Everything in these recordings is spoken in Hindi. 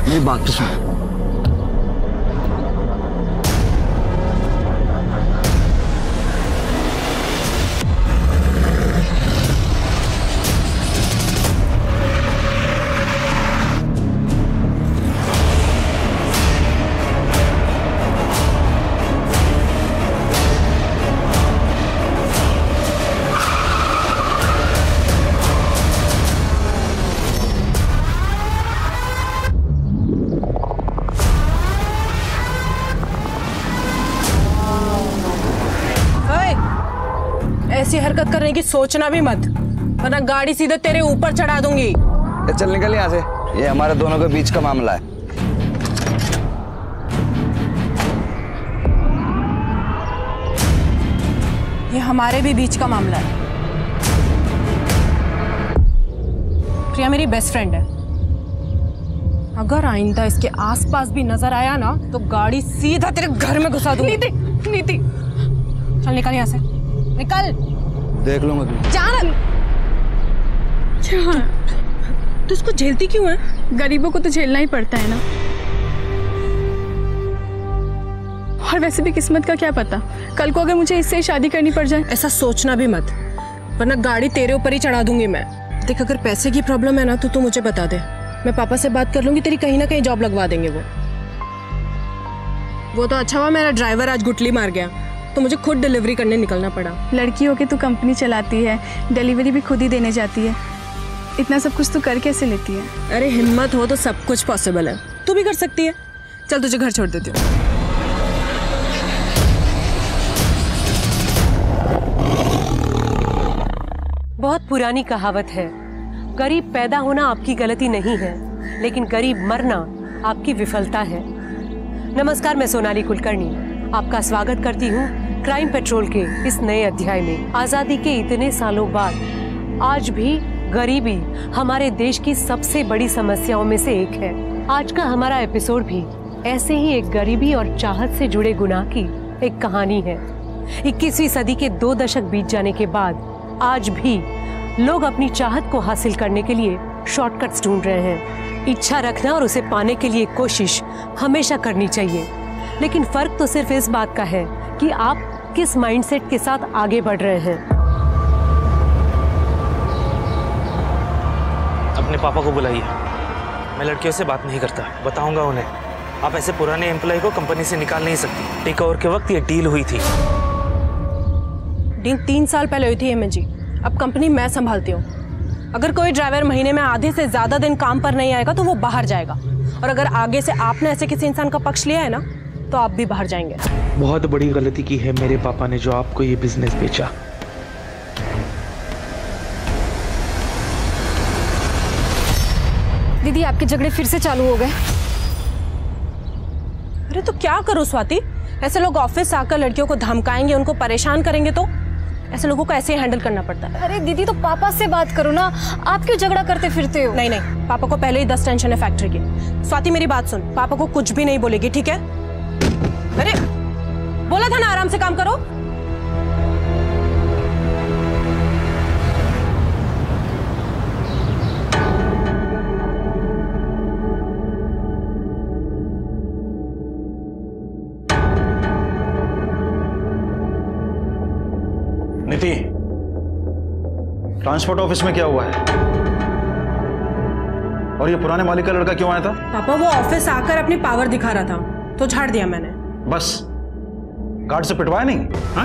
मेरी बात तो सुन। ऐसी हरकत करने की सोचना भी मत, वरना गाड़ी सीधे तेरे ऊपर चढ़ा दूंगी। चल निकल यहाँ से, ये हमारे दोनों के बीच का मामला है। ये हमारे भी बीच का मामला है। प्रिया मेरी बेस्ट फ्रेंड है, अगर आइंदा इसके आसपास भी नजर आया ना तो गाड़ी सीधा तेरे घर में घुसा दूंगी। नीति, नीति, चल निकल यहाँ से, निकल। देख लूंगा तू। जान। क्या? तू इसको झेलती क्यों है? गरीबों को तो झेलना ही पड़ता है ना। और वैसे भी किस्मत का क्या पता, कल को अगर मुझे इससे ही शादी करनी पड़ जाए। ऐसा सोचना भी मत, वरना गाड़ी तेरे ऊपर ही चढ़ा दूंगी मैं। देख, अगर पैसे की प्रॉब्लम है ना तो तू मुझे बता दे, मैं पापा से बात कर लूंगी, तेरी कहीं ना कहीं जॉब लगवा देंगे वो तो अच्छा हुआ मेरा ड्राइवर आज गुटली मार गया, तो मुझे खुद डिलीवरी करने निकलना पड़ा। लड़की होके तू कंपनी चलाती है, डिलीवरी भी खुद ही देने जाती है, इतना सब कुछ तू कर कैसे लेती है? अरे हिम्मत हो तो सब कुछ पॉसिबल है, तू भी कर सकती है। चल तुझे घर छोड़ देती हूँ। बहुत पुरानी कहावत है, गरीब पैदा होना आपकी गलती नहीं है, लेकिन गरीब मरना आपकी विफलता है। नमस्कार, मैं सोनाली कुलकर्णी आपका स्वागत करती हूँ क्राइम पेट्रोल के इस नए अध्याय में। आजादी के इतने सालों बाद आज भी गरीबी हमारे देश की सबसे बड़ी समस्याओं में से एक है। आज का हमारा एपिसोड भी ऐसे ही एक गरीबी और चाहत से जुड़े गुनाह की एक कहानी है। 21वीं सदी के 2 दशक बीत जाने के बाद आज भी लोग अपनी चाहत को हासिल करने के लिए शॉर्टकट्स ढूंढ रहे हैं। इच्छा रखना और उसे पाने के लिए कोशिश हमेशा करनी चाहिए, लेकिन फर्क तो सिर्फ इस बात का है कि आप किस माइंडसेट के साथ आगे बढ़ रहे हैं। अपने पापा को बुलाइए, मैं लड़कियों से बात नहीं करता, बताऊंगा उन्हें। आप ऐसे पुराने एम्प्लॉय को कंपनी से निकाल नहीं सकती। टेक ओवर के वक्त ये डील हुई थी। डील 3 साल पहले हुई थी हेमंत जी, अब कंपनी मैं संभालती हूँ। अगर कोई ड्राइवर महीने में आधे से ज्यादा दिन काम पर नहीं आएगा तो वो बाहर जाएगा, और अगर आगे से आपने ऐसे किसी इंसान का पक्ष लिया है ना तो आप भी बाहर जाएंगे। बहुत बड़ी गलती की है मेरे पापा ने जो आपको ये बिजनेस बेचा। दीदी, आपके झगड़े फिर से चालू हो गए। अरे तो क्या करूं स्वाति, ऐसे लोग ऑफिस आकर लड़कियों को धमकाएंगे, उनको परेशान करेंगे, तो ऐसे लोगों को ऐसे ही हैंडल करना पड़ता है। अरे दीदी, तो पापा से बात करो ना, आप क्यों झगड़ा करते फिरते हो? नहीं नहीं, पापा को पहले ही 10 टेंशन है फैक्ट्री की। स्वाति मेरी बात सुन, पापा को कुछ भी नहीं बोलेगी, ठीक है? अरे बोला था ना आराम से काम करो। नीति, ट्रांसपोर्ट ऑफिस में क्या हुआ है? और ये पुराने मालिक का लड़का क्यों आया था? पापा वो ऑफिस आकर अपनी पावर दिखा रहा था तो झाड़ दिया मैंने। बस गार्ड से पिटवाया नहीं? हाँ?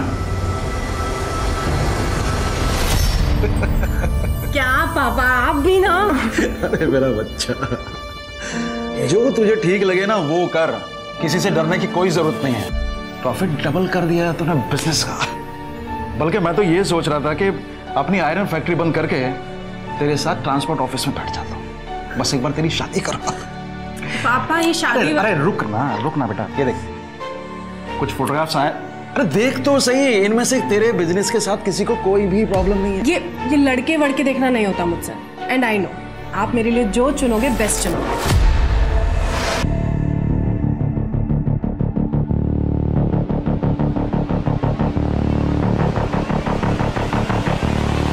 क्या पापा, आप भी ना। अरे मेरा बच्चा, जो तुझे ठीक लगे ना वो कर, किसी से डरने की कोई जरूरत नहीं है। प्रॉफिट डबल कर दिया तूने बिजनेस का। बल्कि मैं तो ये सोच रहा था कि अपनी आयरन फैक्ट्री बंद करके तेरे साथ ट्रांसपोर्ट ऑफिस में बैठ जाता हूँ, बस एक बार तेरी शादी करो। पापा ये शादी, अरे रुक ना बेटा, ये देख कुछ फोटोग्राफ्स आए। अरे देख तो सही, इनमें से तेरे बिजनेस के साथ किसी को कोई भी प्रॉब्लम नहीं है। ये लड़के वड़के देखना नहीं होता मुझसे, एंड आई नो आप मेरे लिए जो चुनोगे बेस्ट चुनोगे।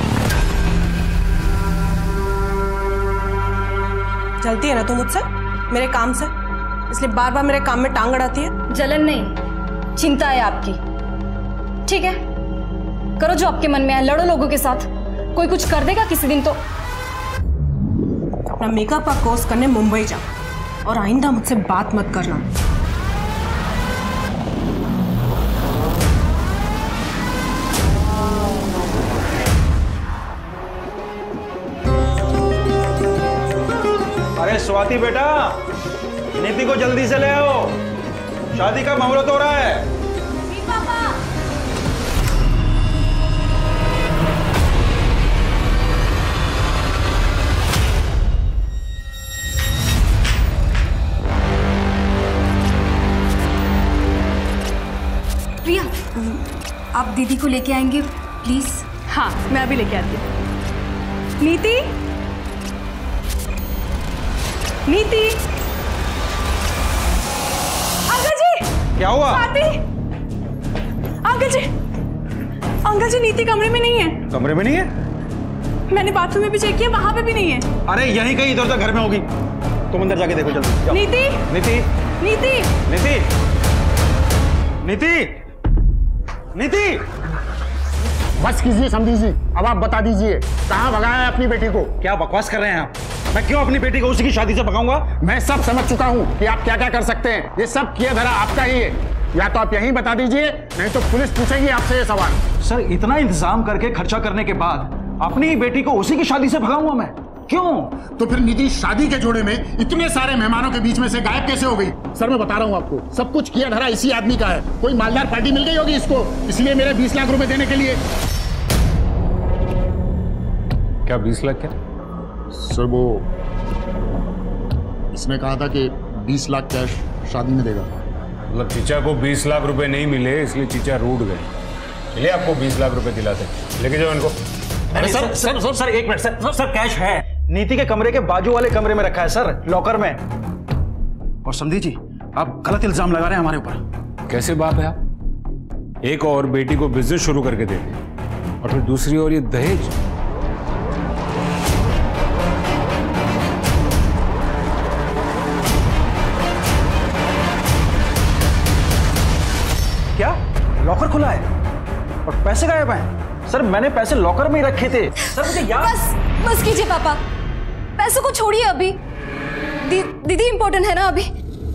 चलती है ना तू मुझसे? मेरे काम से, इसलिए बार बार मेरे काम में टांग अड़ाती है। जलन नहीं, चिंता है आपकी। ठीक है, करो जो आपके मन में है, लड़ो लोगों के साथ, कोई कुछ कर देगा किसी दिन तो। अपना मेकअप का कोर्स करने मुंबई जा और आइंदा मुझसे बात मत करना। अरे स्वाति बेटा, नीति को जल्दी से ले आओ, शादी का मुहूर्त हो रहा है। जी पापा। प्रिया, आप दीदी को लेके आएंगे प्लीज? हाँ, मैं अभी लेके आती हूँ। नीति, नीति, अंकल जी। क्या हुआ? स्वाति, अंकल जी, अंकल जी नीति कमरे में नहीं है। कमरे में नहीं है? मैंने बाथरूम में भी चेक किया, वहां पे भी नहीं है। अरे यहीं कहीं इधर उधर घर में होगी, तुम अंदर जाके देखो जल्दी। जाओ। नीति, नीति, नीति, नीति, नीति, नीति। बस कीजिए समधी जी, अब आप बता दीजिए कहाँ भगाया है अपनी बेटी को? क्या बकवास कर रहे हैं आप? मैं क्यों अपनी बेटी को उसी की शादी से भगाऊंगा? मैं सब समझ चुका हूँ कि आप क्या क्या कर सकते हैं। ये सब किया धरा आपका ही है, या तो आप यहीं बता दीजिए, नहीं तो पुलिस पूछेगी आपसे ये सवाल। सर, इतना इंतजाम करके खर्चा करने के बाद अपनी ही बेटी को उसी की शादी से भगाऊंगा मैं? क्यों? तो फिर निधि शादी के जोड़े में इतने सारे मेहमानों के बीच में से गायब कैसे हो गई? सर मैं बता रहा हूँ आपको, सब कुछ किया धरा इसी आदमी का है। कोई मालदार पार्टी मिल गई होगी इसको, इसलिए मेरे 20 लाख रुपए देने के लिए। क्या 20 लाख? क्या सर वो इसने कहा था कि 20 लाख कैश शादी में देगा। मतलब चीचा को 20 लाख रुपए नहीं मिले इसलिए चीचा रूठ गए, इसलिए आपको 20 लाख रुपए दिलाते। लेके जाओ इनको। अरे सर सर सर सर एक मिनट सर, सर कैश है, नीति के कमरे के बाजू वाले कमरे में रखा है सर, लॉकर में। और समधी जी, आप गलत इल्जाम लगा रहे हैं हमारे ऊपर। कैसे बाप है आप? एक और बेटी को बिजनेस शुरू करके देते और फिर दूसरी ओर ये दहेज। क्या लॉकर खुला है और पैसे गायब हैं? सर मैंने पैसे लॉकर में ही रखे थे सर, मुझे याद। बस कीजिए पापा, पैसों को छोड़िए अभी। दीदी इंपॉर्टेंट है ना अभी।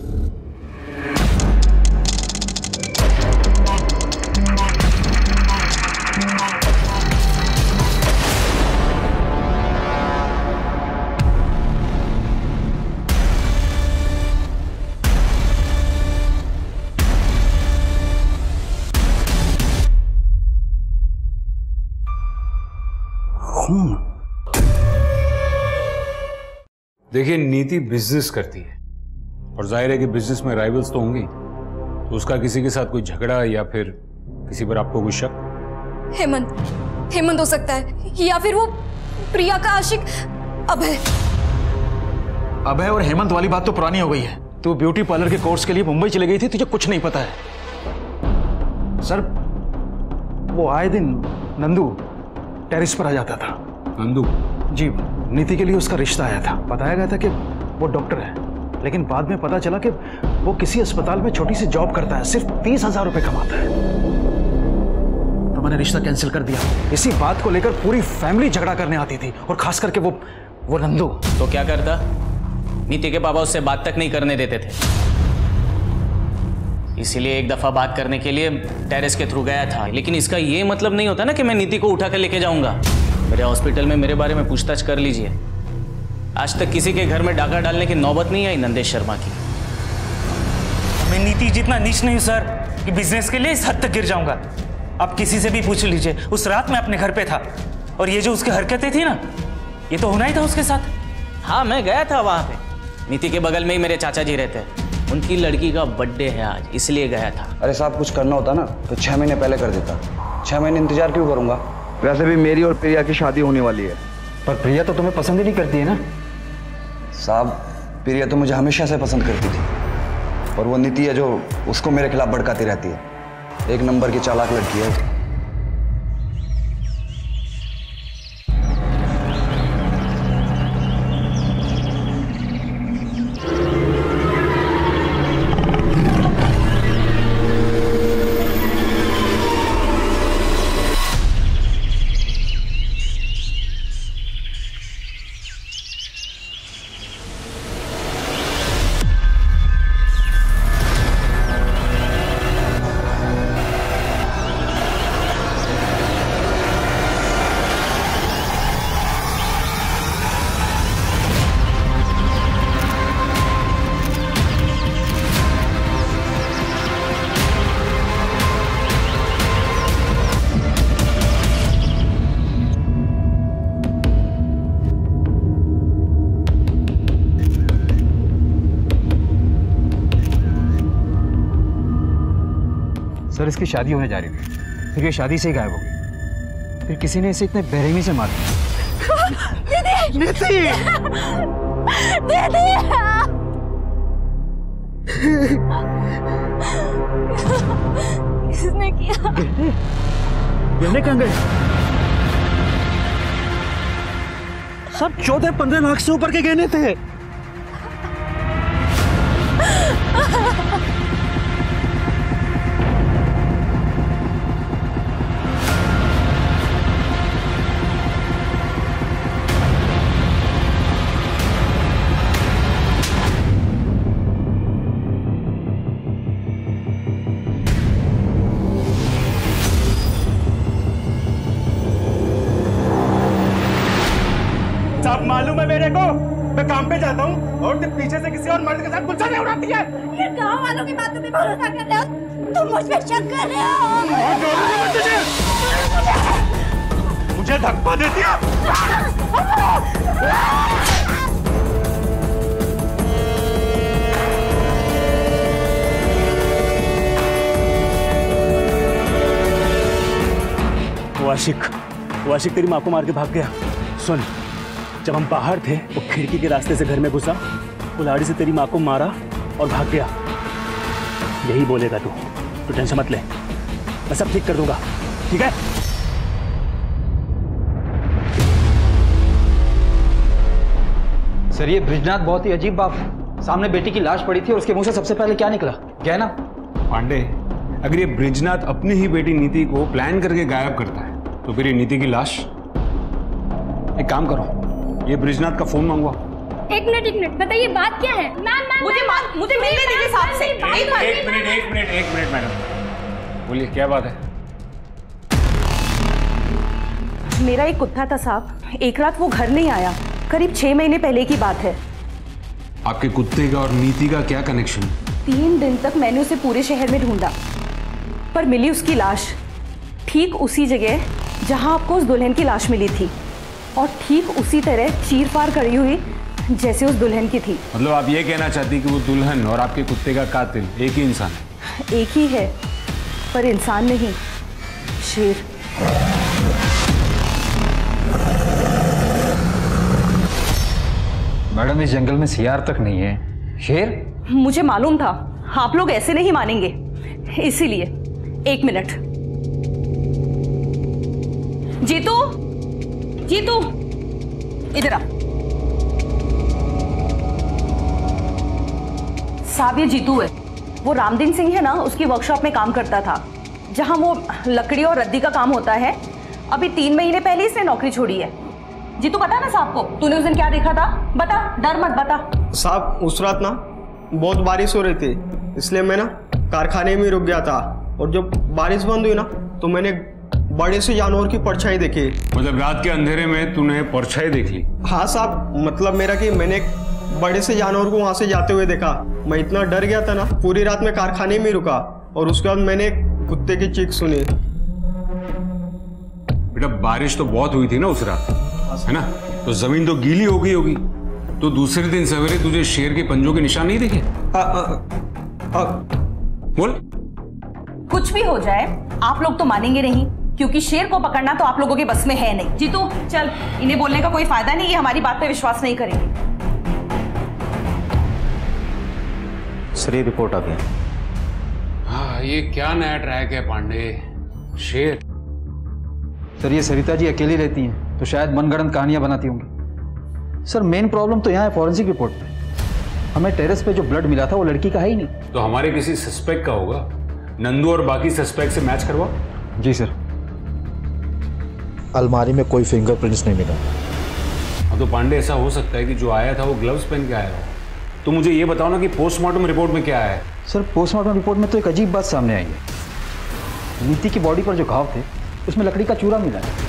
देखिए, नीति बिजनेस करती है और जाहिर है कि बिजनेस में राइवल्स तो होंगे, तो उसका किसी के साथ कोई झगड़ा या फिर किसी पर आपको कोई शक? हेमंत हो सकता है, या फिर वो प्रिया का आशिक अभय। अभय और हेमंत वाली बात तो पुरानी हो गई है। तू ब्यूटी पार्लर के कोर्स के लिए मुंबई चली गई थी, तुझे कुछ नहीं पता है। सर वो आए दिन नंदू टेरिस पर आ जाता था। नंदू? जी, नीति के लिए उसका रिश्ता आया था। बताया गया था कि वो डॉक्टर है, लेकिन बाद में पता चला कि वो किसी अस्पताल में छोटी सी जॉब करता है, सिर्फ 30,000 रुपए कमाता है। तो मैंने रिश्ता कैंसिल कर दिया। इसी बात को लेकर पूरी फैमिली झगड़ा करने आती थी, और खास करके वो नंदू। तो क्या करता? नीति के पापा उससे बात तक नहीं करने देते थे, इसीलिए एक दफा बात करने के लिए टेरेस के थ्रू गया था। लेकिन इसका ये मतलब नहीं होता ना कि मैं नीति को उठा कर लेके जाऊंगा। मेरे हॉस्पिटल में मेरे बारे में पूछताछ कर लीजिए। आज तक किसी के घर में डाका डालने की नौबत नहीं आई नंदेश शर्मा की। मैं नीति जितना नीच नहीं हूं सर कि बिजनेस के लिए इस हद तक गिर जाऊंगा। आप किसी से भी पूछ लीजिए, उस रात मैं अपने घर पे था, और ये जो उसकी हरकतें थी ना, ये तो होना ही था उसके साथ। हाँ, मैं गया था वहां पे। नीति के बगल में ही मेरे चाचा जी रहते हैं, उनकी लड़की का बर्थडे है आज, इसलिए गया था। अरे साहब, कुछ करना होता ना तो 6 महीने पहले कर देता। 6 महीने इंतजार क्यों करूंगा? वैसे भी मेरी और प्रिया की शादी होने वाली है। पर प्रिया तो तुम्हें पसंद ही नहीं करती है ना? साहब, प्रिया तो मुझे हमेशा से पसंद करती थी, और वो नीति है जो उसको मेरे खिलाफ भड़काती रहती है। एक नंबर की चालाक लड़की है। कल इसकी शादी होने जा रही थी, फिर ये शादी से ही गायब हो गई। फिर किसी ने इसे इतने बेरहमी से मार दिया। नीति! किसने किया? गहने कहाँ गए? सब 14-15 लाख से ऊपर के गहने थे। मालूम है मेरे को, मैं काम पे जाता हूँ और तुम पीछे से किसी और मर्द के साथ गुलछा उड़ाती है। ये गाँव वालों की बातों पे भरोसा कर रहे हो, तुम मुझ पे शक कर रहे हो। मुझे धक्का देती है। वो आशिक तेरी माँ को मार के भाग गया। सुन, जब हम बाहर थे वो खिड़की के रास्ते से घर में घुसा, कुल्हाड़ी से तेरी माँ को मारा और भाग गया। यही बोलेगा तू टेंशन मत ले, मैं सब ठीक कर दूंगा, ठीक है? सर, ये ब्रिजनाथ बहुत ही अजीब बात है। सामने बेटी की लाश पड़ी थी और उसके मुंह से सबसे पहले क्या निकला? गहना। पांडे, अगर ये ब्रिजनाथ अपनी ही बेटी नीति को प्लान करके गायब करता है तो फिर ये नीति की लाश। एक काम करो, ये ब्रिजनाथ का फोन मंगवा। एक मिनट बताइए, बात क्या है? मुझे मिलने दीजिए साहब से। एक मिनट मैडम, बोलिए क्या बात है? मेरा एक कुत्ता था साहब, एक रात वो घर नहीं आया, करीब 6 महीने पहले की बात है। आपके कुत्ते का और नीति का क्या कनेक्शन? 3 दिन तक मैंने उसे पूरे शहर में ढूंढा, पर मिली उसकी लाश ठीक उसी जगह जहां आपको उस दुल्हन की लाश मिली थी, और ठीक उसी तरह चीर फाड़ करी हुई जैसे उस दुल्हन की थी। मतलब आप ये कहना चाहती कि वो दुल्हन और आपके कुत्ते का कातिल एक ही इंसान है? एक ही है, पर इंसान नहीं, शेर। मैडम, इस जंगल में सियार तक नहीं है, शेर? मुझे मालूम था आप लोग ऐसे नहीं मानेंगे, इसीलिए। 1 मिनट। जीतू इधर आ। साहब, ये जीतू है, वो रामदीन सिंह है ना, उसकी वर्कशॉप में काम करता था, जहां वो लकड़ी और रद्दी का काम होता है। अभी 3 महीने पहले इसने नौकरी छोड़ी है। जीतू, पता ना साहब को तूने उस दिन क्या देखा था? बता, डर मत बता। साहब, उस रात ना बहुत बारिश हो रही थी, इसलिए मैं ना कारखाने में रुक गया था, और जब बारिश बंद हुई ना तो मैंने बड़े से जानवर की परछाई देखी। मतलब रात के अंधेरे में तूने परछाई देख ली? हाँ साहब, मतलब मेरा कि मैंने एक बड़े से जानवर को वहां से जाते हुए देखा। मैं इतना डर गया था ना, पूरी रात में कारखाने में रुका, और उसके बाद मैंने कुत्ते की चीख सुनी। बेटा, बारिश तो बहुत हुई थी ना उस रात, है ना? तो जमीन तो गीली हो गई होगी, तो दूसरे दिन सवेरे तुझे शेर के पंजों के निशान नहीं दिखे? बोल। कुछ भी हो जाए आप लोग तो मानेंगे नहीं, क्योंकि शेर को पकड़ना तो आप लोगों के बस में है नहीं। जीतू चल, इन्हें बोलने का कोई फायदा नहीं, ये हमारी बात पे विश्वास नहीं करेंगे। सर, ये रिपोर्ट आ गई। हाँ, ये क्या नया ट्रैक है पांडे? शेर? सर, ये सरिता जी अकेली रहती हैं तो शायद मनगढ़ंत कहानियां बनाती होंगी। सर, मेन प्रॉब्लम तो यहाँ है फॉरेंसिक रिपोर्ट पे। हमें टेरेस पे जो ब्लड मिला था वो लड़की का है ही नहीं। तो हमारे किसी सस्पेक्ट का होगा। नंदू और बाकी सस्पेक्ट से मैच करवा। जी सर। अलमारी में कोई फिंगरप्रिंट्स नहीं मिला। हाँ, तो पांडे, ऐसा हो सकता है कि जो आया था वो ग्लव्स पहन के आया हो। तो मुझे ये बताओ ना कि पोस्टमार्टम रिपोर्ट में क्या है? सर, पोस्टमार्टम रिपोर्ट में तो एक अजीब बात सामने आई है। नीति की बॉडी पर जो घाव थे उसमें लकड़ी का चूरा मिला है।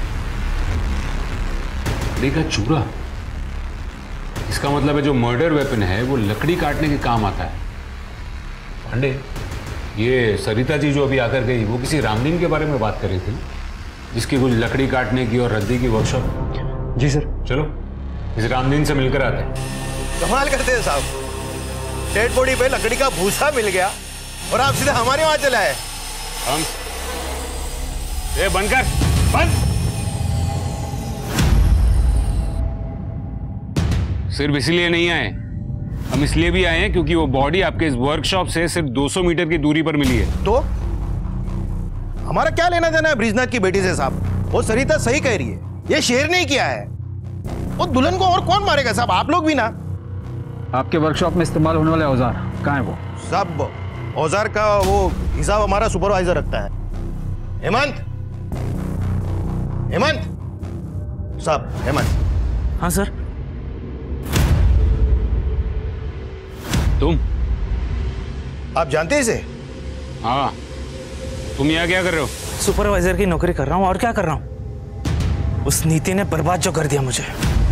लकड़ी का चूरा? इसका मतलब है जो मर्डर वेपन है वो लकड़ी काटने के काम आता है। पांडे, ये सरिता जी जो अभी आकर गई वो किसी रामदीन के बारे में बात कर रही थी, जिसकी कुछ लकड़ी काटने की और रद्दी की वर्कशॉप। जी सर। चलो इस रामदीन से मिलकर आते हैं। कमाल करते हैं साहब, डेड बॉडी पे लकड़ी का भूसा मिल गया और आप सीधे हमारे वहां चले आए। हम ये बंद कर, बंद। सिर्फ इसलिए नहीं आए, हम इसलिए भी आए हैं क्योंकि वो बॉडी आपके इस वर्कशॉप से सिर्फ 200 मीटर की दूरी पर मिली है। तो हमारा क्या लेना देना है ब्रिजनाथ की बेटी से साहब? वो सरिता सही कह रही है, ये शेर नहीं किया है। वो दुल्हन को और कौन मारेगा साहब? आप लोग भी ना। आपके वर्कशॉप में इस्तेमाल होने वाले औजार कहाँ है वो? सब औजार का वो हिसाब हमारा सुपरवाइजर रखता है। हेमंत, हेमंत साहब, हेमंत। हाँ सर। तुम? आप जानते हैं इसे? हाँ। तुम यहाँ क्या कर रहे हो? सुपरवाइजर की नौकरी कर रहा हूँ, और क्या कर रहा हूँ? उस नीति ने बर्बाद जो कर दिया मुझे।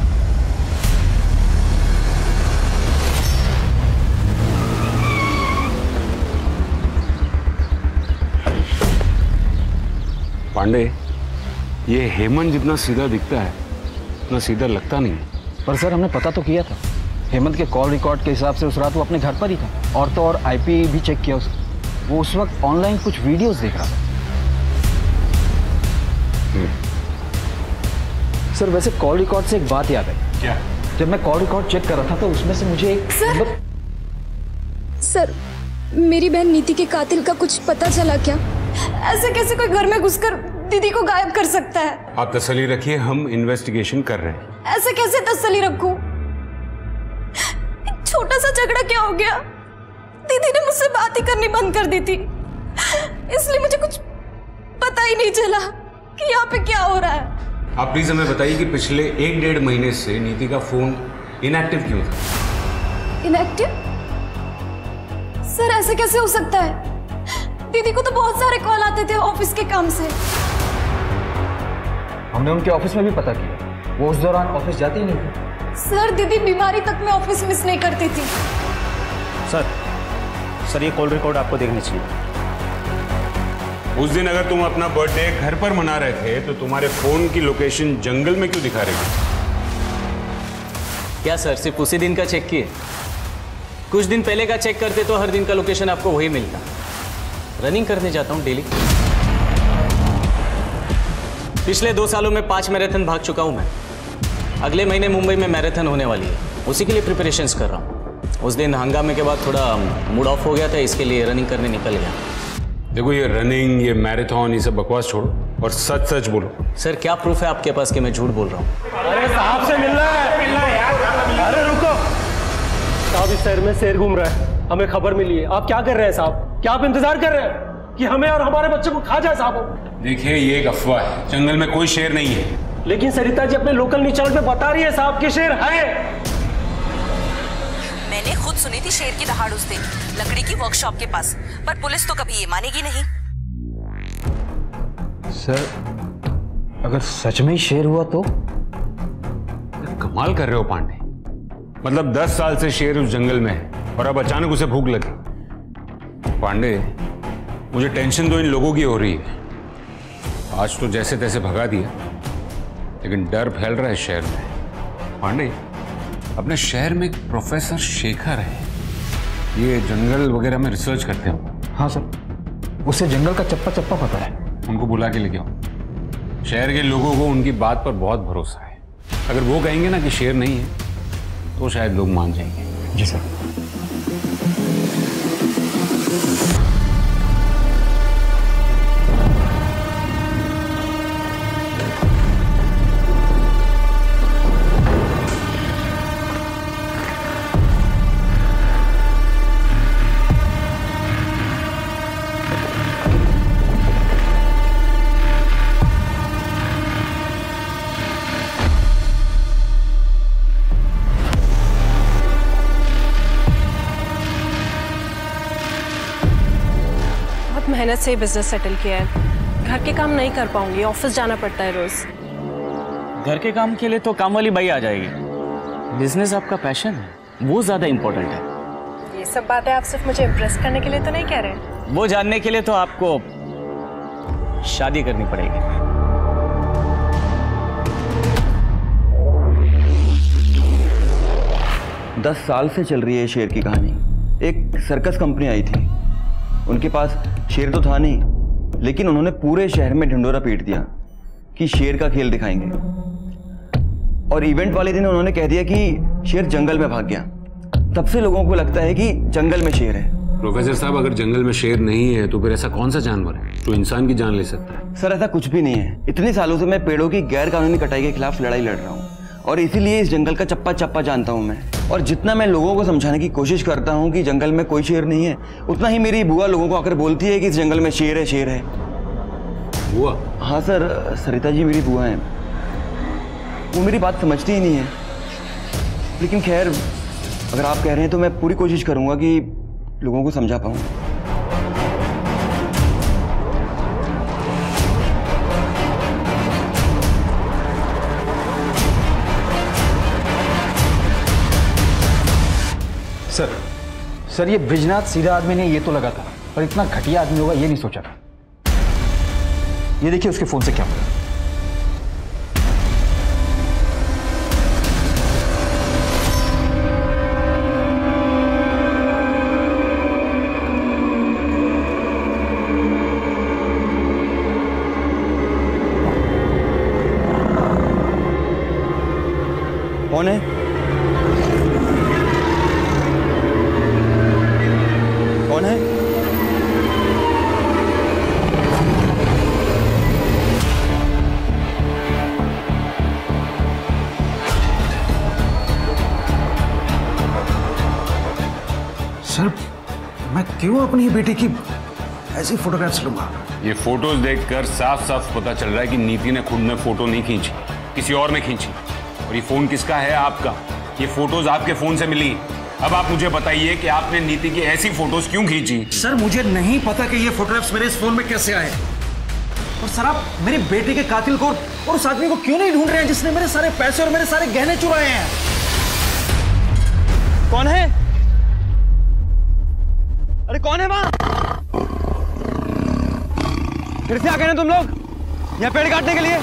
पांडे, ये हेमंत जितना सीधा दिखता है उतना सीधा लगता नहीं है। पर सर हमने पता तो किया था, हेमंत के कॉल रिकॉर्ड के हिसाब से उस रात वो अपने घर पर ही था। और तो और आईपी भी चेक किया उसका। वो उस वक्त ऑनलाइन कुछ वीडियोस देख रहा था। सर वैसे कॉल रिकॉर्ड से एक बात याद आई। क्या? जब मैं कॉल रिकॉर्ड चेक कर रहा था तो उसमें से मुझे एक सर मेरी बहन नीति के कातिल का कुछ पता चला क्या? ऐसे कैसे कोई घर में घुसकर दीदी को गायब कर सकता है? आप तसल्ली रखिए, हम इन्वेस्टिगेशन कर रहे हैं। ऐसे कैसे तसल्ली रखूं? छोटा सा झगड़ा क्या हो गया? दीदी ने मुझसे बात ही करनी बंद कर दी थी, इसलिए मुझे कुछ पता ही नहीं चला कि यहाँ पे क्या हो रहा है। आप प्लीज हमें बताइए कि पिछले 1-1.5 महीने से नीति का फोन इनएक्टिव क्यों था? इनएक्टिव? सर ऐसे कैसे हो सकता है? दीदी को तो बहुत सारे कॉल आते थे ऑफिस के काम से। हमने उनके ऑफिस में भी पता किया, वो उस दौरान ऑफिस जाती ही नहीं थी। सर दीदी बीमारी तक में ऑफिस मिस नहीं करती थी। सर ये कॉल रिकॉर्ड आपको देखनी चाहिए। उस दिन अगर तुम अपना बर्थडे घर पर मना रहे थे तो तुम्हारे फोन की लोकेशन जंगल में क्यों दिखा रही है? क्या सर सिर्फ उसी दिन का चेक किए? कुछ दिन पहले का चेक करते तो हर दिन का लोकेशन आपको वही मिलता। रनिंग करने जाता हूं डेली। पिछले 2 सालों में 5 मैराथन भाग चुका हूं मैं। अगले महीने मुंबई में मैराथन होने वाली है, उसी के लिए प्रिपरेशंस कर रहा हूं। उस दिन हंगामे के बाद थोड़ा मूड ऑफ हो गया था, इसके लिए रनिंग करने निकल गया। देखो ये रनिंग, ये मैराथन, ये सब बकवास छोड़ो और सच सच बोलो। सर क्या प्रूफ है आपके पास कि मैं झूठ बोल रहा हूँ? अरे साहब से मिलना है यार। अरे रुको साहब, इस शहर में शेर घूम रहा है, हमें खबर मिली है। आप क्या कर रहे हैं साहब? क्या आप इंतजार कर रहे हैं कि हमें और हमारे बच्चे को खा जाए साहब? देखिए ये एक अफवाह है, जंगल में कोई शेर नहीं है। लेकिन सरिता जी अपने लोकल न्यूज़ चैनल पे बता रही है साहब कि शेर है। मैंने खुद सुनी थी शेर की दहाड़ उस दिन लकड़ी की वर्कशॉप के पास, पर पुलिस तो कभी ये मानेगी नहीं। सर अगर सच में ही शेर हुआ तो? कमाल कर रहे हो पांडे, मतलब 10 साल से शेर उस जंगल में है और अब अचानक उसे भूख लगी। पांडे मुझे टेंशन तो इन लोगों की हो रही है। आज तो जैसे तैसे भगा दिया, लेकिन डर फैल रहा है शहर में। पांडे अपने शहर में एक प्रोफेसर शेखर है, ये जंगल वगैरह में रिसर्च करते हैं। हाँ सर, उसे जंगल का चप्पा चप्पा पता है। उनको बुला के लेके आओ। शहर के लोगों को उनकी बात पर बहुत भरोसा है। अगर वो कहेंगे ना कि शेर नहीं है तो शायद लोग मान जाएंगे। जी सर। मेहनत से बिजनेस सेटल किया है। घर के काम नहीं कर पाऊंगी, ऑफिस जाना पड़ता है रोज। घर के काम के लिए तो काम वाली बाई आ जाएगी। बिजनेस आपका पैशन है, वो ज्यादा इंपॉर्टेंट है। ये सब बातें आप सिर्फ मुझे इम्प्रेस करने के लिए तो नहीं कह रहे? वो जानने के लिए तो आपको शादी करनी पड़ेगी। 10 साल से चल रही है शेर की कहानी। एक सर्कस कंपनी आई थी, उनके पास शेर तो था नहीं, लेकिन उन्होंने पूरे शहर में ढिंडोरा पीट दिया कि शेर का खेल दिखाएंगे, और इवेंट वाले दिन उन्होंने कह दिया कि शेर जंगल में भाग गया। तब से लोगों को लगता है कि जंगल में शेर है। प्रोफेसर साहब, अगर जंगल में शेर नहीं है तो फिर ऐसा कौन सा जानवर है जो इंसान की जान ले सकता है? सर, ऐसा कुछ भी नहीं है। इतने सालों से मैं पेड़ों की गैर कानूनी कटाई के खिलाफ लड़ाई लड़ रहा हूँ, और इसीलिए इस जंगल का चप्पा चप्पा जानता हूँ मैं। और जितना मैं लोगों को समझाने की कोशिश करता हूँ कि जंगल में कोई शेर नहीं है, उतना ही मेरी बुआ लोगों को आकर बोलती है कि इस जंगल में शेर है, शेर है। बुआ? हाँ सर, सरिता जी मेरी बुआ हैं। वो मेरी बात समझती ही नहीं है। लेकिन खैर, अगर आप कह रहे हैं तो मैं पूरी कोशिश करूंगा कि लोगों को समझा पाऊं। सर ये ब्रिजनाथ सीधा आदमी नहीं, ये तो लगा था, पर इतना घटिया आदमी होगा ये नहीं सोचा था। ये देखिए उसके फोन से क्या हुआ। कौन है? कौन है? सर, मैं क्यों अपनी बेटी की ऐसी फोटोग्राफ्स लूंगा? ये फोटोज देखकर साफ साफ पता चल रहा है कि नीति ने खुद में फोटो नहीं खींची, किसी और ने खींची। और ये फोन किसका है? आपका। ये फोटोज आपके फोन से मिली। अब आप मुझे बताइए कि आपने नीति की ऐसी फोटोज क्यों खींची? सर, मुझे नहीं पता कि ये फोटोग्राफ्स मेरे इस फोन में कैसे आए। और सर, आप मेरी बेटी के कातिल को और उस आदमी को क्यों नहीं ढूंढ रहे हैं जिसने मेरे सारे पैसे और मेरे सारे गहने चुराए हैं? कौन है? अरे कौन है वहां? फिर से आ गए ना तुम लोग यहाँ पेड़ काटने के लिए?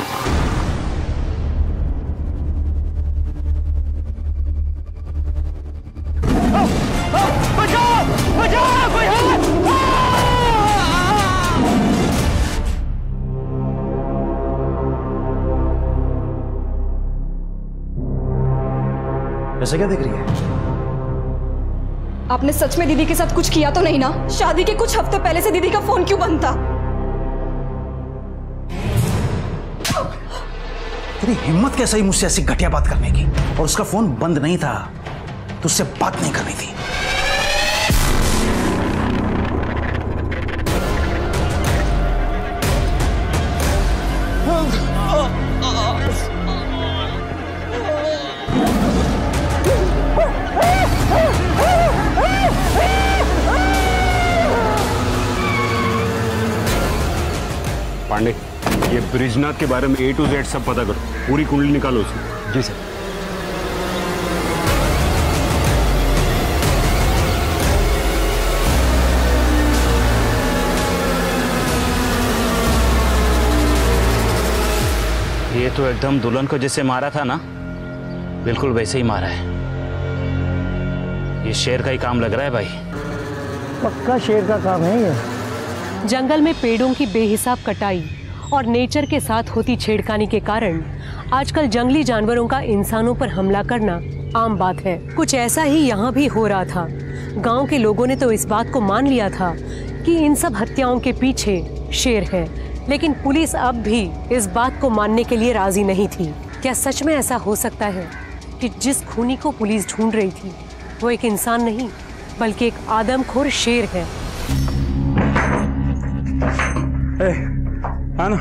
बचाओ! बचाओ! कोई है? ऐसा क्या देख रही है? आपने सच में दीदी के साथ कुछ किया तो नहीं ना? शादी के कुछ हफ्ते पहले से दीदी का फोन क्यों बंद था? तेरी हिम्मत कैसे ही मुझसे ऐसी घटिया बात करने की? और उसका फोन बंद नहीं था, तुझसे बात नहीं करनी थी। पांडे, ये ब्रिजनाथ के बारे में A to Z सब पता करो, पूरी कुंडली निकालो उसकी। जी सर। ये तो एकदम दुल्हन को जैसे मारा था ना, बिल्कुल वैसे ही मारा है। ये शेर का ही काम लग रहा है भाई। पक्का शेर का काम है ये। जंगल में पेड़ों की बेहिसाब कटाई और नेचर के साथ होती छेड़खानी के कारण आजकल जंगली जानवरों का इंसानों पर हमला करना आम बात है। कुछ ऐसा ही यहाँ भी हो रहा था। गांव के लोगों ने तो इस बात को मान लिया था कि इन सब हत्याओं के पीछे शेर है, लेकिन पुलिस अब भी इस बात को मानने के लिए राजी नहीं थी। क्या सच में ऐसा हो सकता है कि जिस खूनी को पुलिस ढूंढ रही थी वो एक इंसान नहीं बल्कि एक आदमखोर शेर है? आना।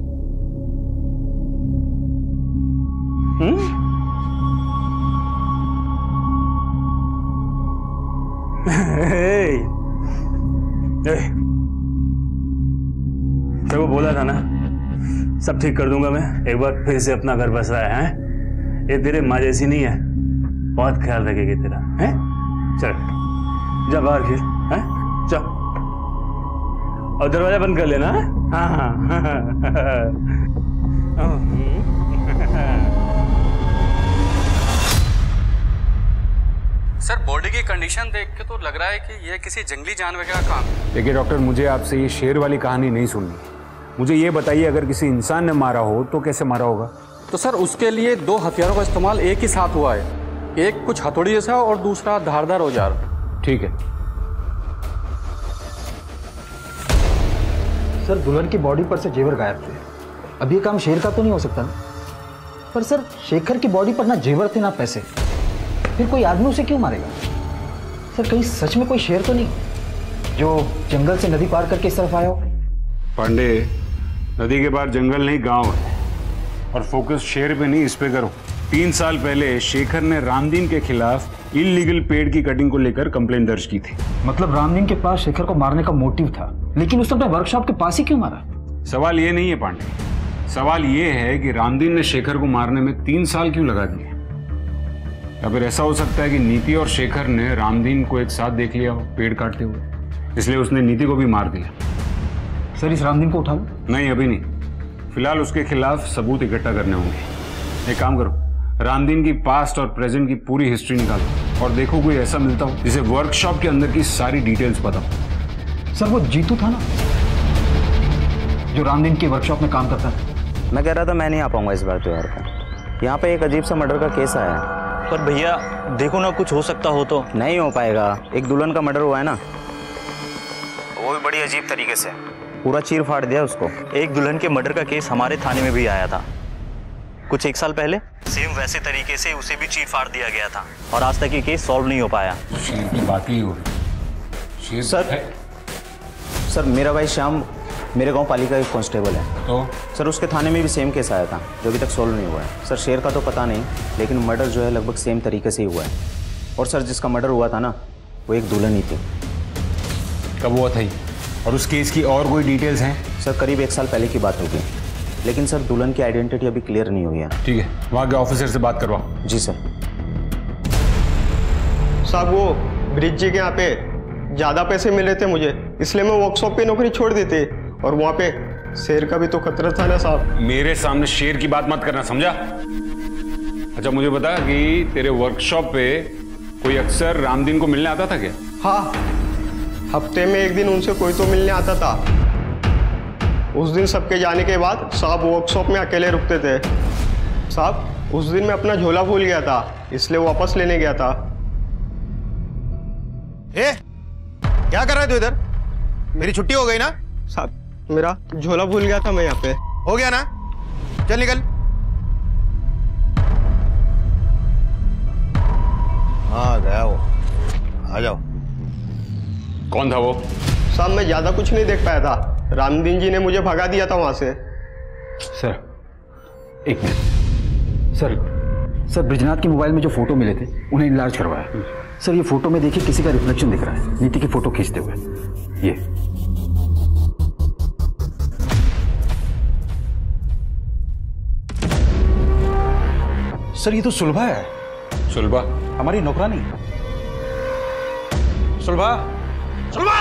तेरे को बोला था ना, सब ठीक कर दूंगा मैं। एक बार फिर से अपना घर बस रहा है। ये तेरे माँ जैसी नहीं है, बहुत ख्याल रखेगी तेरा। है चल जा बाहर खेल। है चल, और दरवाजा बंद कर लेना। हाँ हाँ सर बॉडी की कंडीशन देख के तो लग रहा है कि यह किसी जंगली जानवर का काम है। देखिए डॉक्टर, मुझे आपसे ये शेर वाली कहानी नहीं सुननी। मुझे ये बताइए, अगर किसी इंसान ने मारा हो तो कैसे मारा होगा? तो सर उसके लिए 2 हथियारों का इस्तेमाल एक ही साथ हुआ है, एक कुछ हथौड़ी जैसा और दूसरा धारदार औजार। ठीक है सर, दुल्हन की बॉडी पर से जेवर गायब थे। अब ये काम शेर का तो नहीं हो सकता ना? पर सर शेखर की बॉडी पर ना जेवर थे ना पैसे, फिर कोई आदमी उसे क्यों मारेगा? सर कहीं सच में कोई शेर तो नहीं जो जंगल से नदी पार करके इस तरफ आया हो? पांडे, नदी के पार जंगल नहीं गांव है, और फोकस शेर पे नहीं इस पे करो। 3 साल पहले शेखर ने रामदीन के खिलाफ इलीगल पेड़ की कटिंग को लेकर कंप्लेंट दर्ज की थी। मतलब रामदीन के पास शेखर को मारने का मोटिव था, लेकिन उसने अपने वर्कशॉप के पास ही क्यों मारा? सवाल ये नहीं है पांडे, सवाल ये है कि रामदीन ने शेखर को मारने में 3 साल क्यों लगा दिए? या फिर ऐसा हो सकता है कि नीति और शेखर ने रामदीन को एक साथ देख लिया हो पेड़ काटते हुए, इसलिए उसने नीति को भी मार दिया। सर इस रामदीन को उठा लो? नहीं, अभी नहीं। फिलहाल उसके खिलाफ सबूत इकट्ठा करने होंगे। एक काम करो, रामदीन की पास्ट और प्रेजेंट की पूरी हिस्ट्री निकालो और देखो कोई ऐसा मिलता हो जिसे वर्कशॉप के अंदर की सारी डिटेल्स पता हो। सर वो जीतू था ना जो रामदीन की वर्कशॉप में काम करता था? मैं कह रहा था मैं नहीं आ पाऊंगा इस बार त्योहार पर। यहाँ पे एक अजीब सा मर्डर का केस आया है। पर भैया देखो ना, कुछ हो सकता हो तो। नहीं हो पाएगा, एक दुल्हन का मर्डर हुआ है ना, वो भी बड़ी अजीब तरीके से पूरा चीर फाड़ दिया उसको। एक दुल्हन के मर्डर का केस हमारे थाने में भी आया था कुछ 1 साल पहले, सेम वैसे तरीके से उसे भी चीर फाड़ दिया गया था और आज तक ये केस सॉल्व नहीं हो पाया। शेर की बात ही हो रही। सर मेरा भाई श्याम मेरे गांव पालिका एक कांस्टेबल है, तो सर उसके थाने में भी सेम केस आया था जो अभी तक सॉल्व नहीं हुआ है। सर शेर का तो पता नहीं, लेकिन मर्डर जो है लगभग सेम तरीके से ही हुआ है। और सर जिसका मर्डर हुआ था ना, वो एक दुल्हन ही थी। कब हुआ था ये? और उस केस की और कोई डिटेल्स हैं? सर करीब 1 साल पहले की बात होगी, लेकिन सर दुल्हन की आइडेंटिटी अभी क्लियर नहीं हुई है। ठीक है, वहाँ के ऑफिसर से बात करवाओ। जी सर। साहब वो ब्रिज जी के यहाँ पे ज़्यादा पैसे मिल रहे थे मुझे, इसलिए मैं वर्कशॉप पे नौकरी छोड़ दी थी। और वहाँ पे शेर का भी तो खतरा था ना साहब। मेरे सामने शेर की बात मत करना, समझा? अच्छा मुझे बता कि तेरे वर्कशॉप पे कोई अक्सर रामदीन को मिलने आता था क्या? हाँ, हफ्ते में 1 दिन उनसे कोई तो मिलने आता था। उस दिन सबके जाने के बाद साहब वर्कशॉप में अकेले रुकते थे। साहब उस दिन मैं अपना झोला भूल गया था, इसलिए वापस लेने गया था। क्या कर रहे तू इधर? मेरी छुट्टी हो गई ना? साहब मेरा झोला भूल गया था, मैं यहाँ पे। हो गया ना? चल निकल। हाँ गया वो, आ जाओ। कौन था वो? साहब मैं ज्यादा कुछ नहीं देख पाया था, रामदीन जी ने मुझे भगा दिया था वहां से। Sir 1 minute. सर ब्रिजनाथ के मोबाइल में जो फोटो मिले थे उन्हें इनलार्ज करवाया। सर ये फोटो में देखिए किसी का रिफ्लेक्शन दिख रहा है, नीति की फोटो खींचते हुए। ये सर ये तो सुलभा है। सुलभा? हमारी नौकरानी। सुलभा, सुलभा!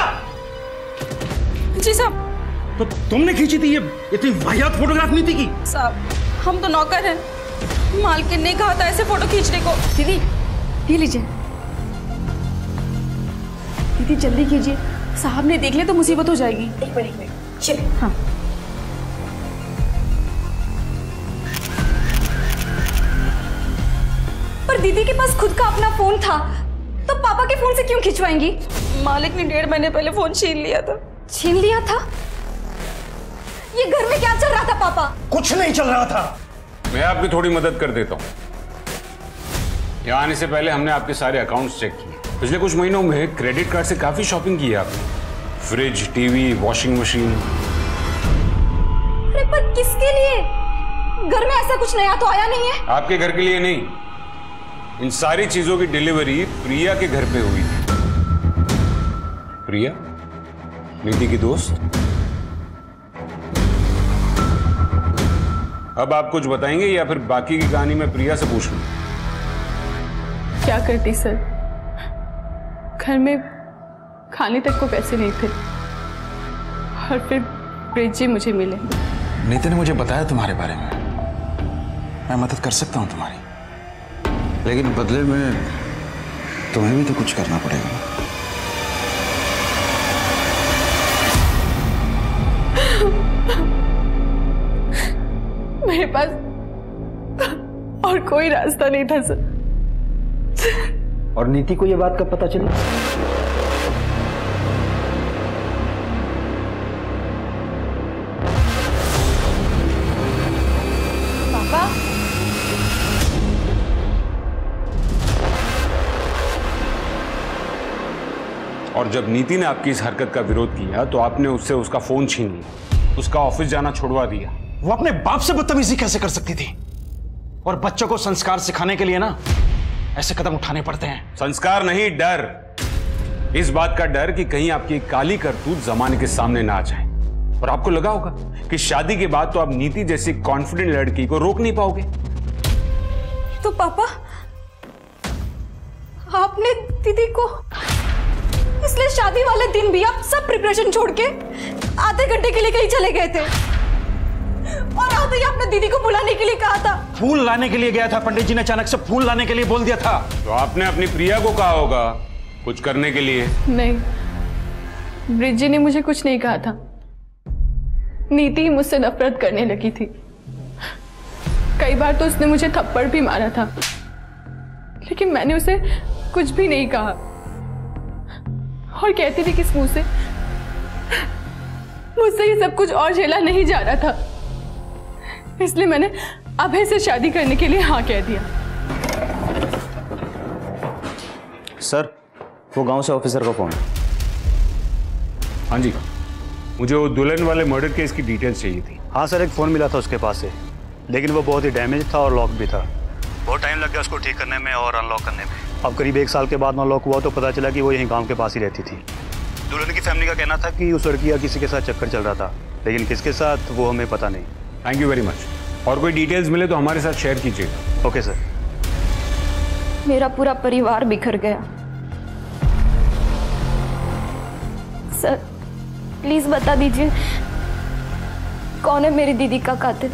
जी साहब। तो तुमने खींची थी ये इतनी वाहियात फोटोग्राफ नीति की? साहब हम तो नौकर हैं, मालकिन ने कहा था ऐसे फोटो खींचने को। दीदी ये लीजिए। दीदी जल्दी कीजिए, साहब ने देख लिया तो मुसीबत हो जाएगी। एक मिनट चलिए। हाँ पर दीदी के पास खुद का अपना फोन था, तो पापा के फोन से क्यों खिंचवाएंगी? मालिक ने 1.5 महीने पहले फोन छीन लिया था। छीन लिया था? ये घर में क्या चल रहा था पापा? कुछ नहीं चल रहा था। मैं आपकी थोड़ी मदद कर देता हूँ। यहाँ आने से पहले हमने आपके सारे अकाउंट्स चेक किए। पिछले कुछ महीनों में क्रेडिट कार्ड से काफी शॉपिंग की है आपने, फ्रिज, टीवी, वॉशिंग मशीन। अरे पर किसके लिए? घर में ऐसा कुछ नया तो आया नहीं है। आपके घर के लिए नहीं, इन सारी चीजों की डिलीवरी प्रिया के घर पे हुई थी। प्रिया नीति की दोस्त। अब आप कुछ बताएंगे या फिर बाकी की कहानी मैं प्रिया से पूछ लूं? क्या करती सर, घर में खाने तक को पैसे नहीं थे और फिर ब्रिज जी मुझे मिले। नीति ने मुझे बताया तुम्हारे बारे में, मैं मदद कर सकता हूं तुम्हारी, लेकिन बदले में तुम्हें भी तो कुछ करना पड़ेगा। मेरे पास और कोई रास्ता नहीं था सर। और नीति को यह बात कब पता चली? पापा, और जब नीति ने आपकी इस हरकत का विरोध किया तो आपने उससे उसका फोन छीन लिया, उसका ऑफिस जाना छुड़वा दिया। वो अपने बाप से बदतमीजी कैसे कर सकती थी? और बच्चों को संस्कार सिखाने के लिए ना ऐसे कदम उठाने पड़ते हैं। संस्कार नहीं, डर। इस बात का डर कि कहीं आपकी काली करतूत जमाने के सामने ना आ जाए। और आपको लगा होगा कि शादी के बाद तो आप नीति जैसी कॉन्फिडेंट लड़की को रोक नहीं पाओगे। तो पापा, आपने दीदी को, इसलिए शादी वाले दिन भी आप सब प्रिपरेशन छोड़ के आधे घंटे के लिए कहीं चले गए थे और आते ही आपने दीदी को बुलाने के लिए कहा था। फूल लाने के लिए गया था। पंडित जी ने अचानक से फूल लाने के लिए बोल दिया था। तो आपने अपनी प्रिया को कहा होगा कुछ करने के लिए। नहीं, ब्रिजी ने मुझे कुछ नहीं कहा था। नीति मुझसे नफरत करने लगी थी। कई बार तो उसने मुझे थप्पड़ भी मारा था, लेकिन मैंने उसे कुछ भी नहीं कहा और कहती थी किस मुंह से मुझसे ये सब कुछ और झेला नहीं जा रहा था, इसलिए मैंने अभय से शादी करने के लिए हाँ कह दिया। सर, वो गांव से ऑफिसर का फोन। हाँ जी, मुझे वो दुल्हन वाले मर्डर केस की डिटेल्स चाहिए थी। हाँ सर, एक फ़ोन मिला था उसके पास से, लेकिन वो बहुत ही डैमेज था और लॉक भी था। बहुत टाइम लग गया उसको ठीक करने में और अनलॉक करने में। अब करीब 1 साल के बाद अनलॉक हुआ तो पता चला कि वो यहीं गांव के पास ही रहती थी। दुल्हन की फैमिली का कहना था कि उस लड़की का किसी के साथ चक्कर चल रहा था, लेकिन किसके साथ वो हमें पता नहीं। Thank you very much. और कोई डिटेल्स मिले तो हमारे साथ शेयर कीजिएगा। Okay sir. मेरा पूरा परिवार बिखर गया। सर, प्लीज बता दीजिए कौन है मेरी दीदी का कातिल?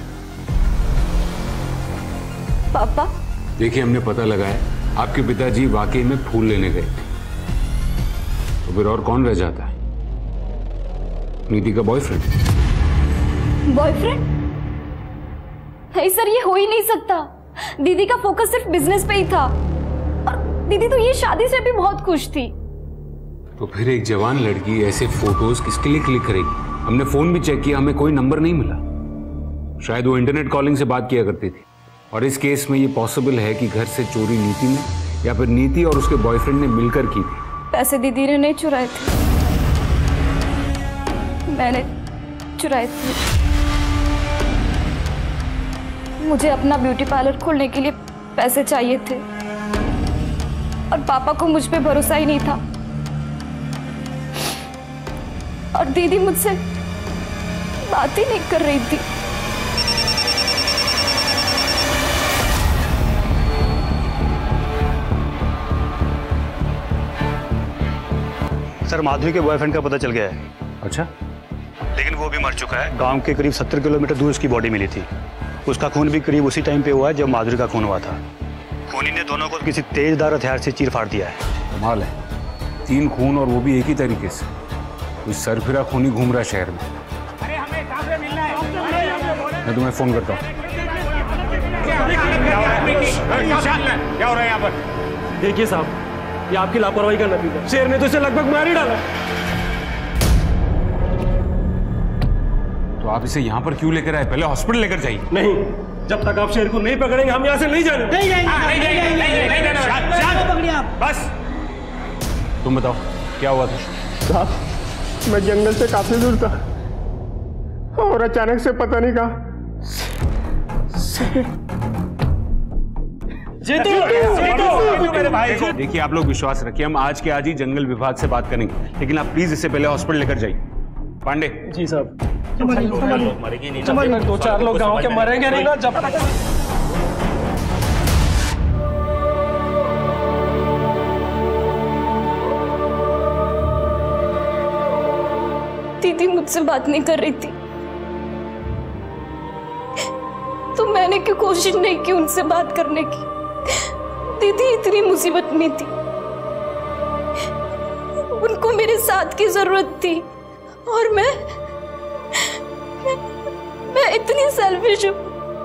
पापा, देखिए, हमने पता लगाया आपके पिताजी वाकई में फूल लेने गए थे। तो फिर और कौन रह जाता है? नीति का बॉयफ्रेंड। बॉयफ्रेंड? नहीं सर, ये हो ही नहीं सकता। दीदी का फोकस सिर्फ बिजनेस पे ही था और दीदी तो ये शादी से भी बहुत खुश थी। तो फिर एक जवान लड़की ऐसे फोटोज किसके लिए क्लिक करेगी? हमने फोन भी चेक किया, हमें कोई नंबर नहीं मिला। शायद वो इंटरनेट कॉलिंग से बात किया करती थी। और इस केस में ये पॉसिबल है कि घर से चोरी नीति ने या फिर नीति और उसके बॉयफ्रेंड ने मिलकर की थी। पैसे दीदी ने नहीं चुराए थे, मैंने चुराए थे। मुझे अपना ब्यूटी पार्लर खोलने के लिए पैसे चाहिए थे और पापा को मुझ पे भरोसा ही नहीं था और दीदी मुझसे बात ही नहीं कर रही थी। सर, माधुरी के बॉयफ्रेंड का पता चल गया है। अच्छा? लेकिन वो भी मर चुका है। गांव के करीब 70 किलोमीटर दूर उसकी बॉडी मिली थी। उसका खून भी करीब उसी टाइम पे हुआ है जब माधुरी का खून हुआ था। खूनी ने दोनों को किसी तेजदार हथियार से चीर फाड़ दिया है। कमाल है, 3 खून और वो भी एक ही तरीके से। कोई सरफिरा खूनी घूम रहा है शहर में। मैं तुम्हें फोन करता हूँ। क्या हो रहा है यहाँ पर? देखिए साहब, ये आपकी लापरवाही का नतीजा। शेर ने तो इसे लगभग मार ही डाला। तो आप इसे यहाँ पर क्यों लेकर आए? पहले हॉस्पिटल लेकर जाइए। नहीं, जब तक आप शेर को नहीं पकड़ेंगे हम यहाँ से नहीं जाने। बस तुम बताओ क्या हुआ था? साहब, मैं जंगल से काफी दूर था और अचानक से पता नहीं कहा देखिए, आप लोग विश्वास रखिए, हम आज के आज ही जंगल विभाग से बात करेंगे, लेकिन आप प्लीज इसे पहले हॉस्पिटल लेकर जाइए। पांडे जी साहब। 2-4 लोग गांव के मरेंगे नहीं ना जब तक। दीदी मुझसे बात नहीं कर रही थी तो मैंने क्यों कोशिश नहीं की उनसे बात करने की? दीदी इतनी मुसीबत में थी को मेरे साथ की जरूरत थी और मैं इतनी सेल्फिश हूं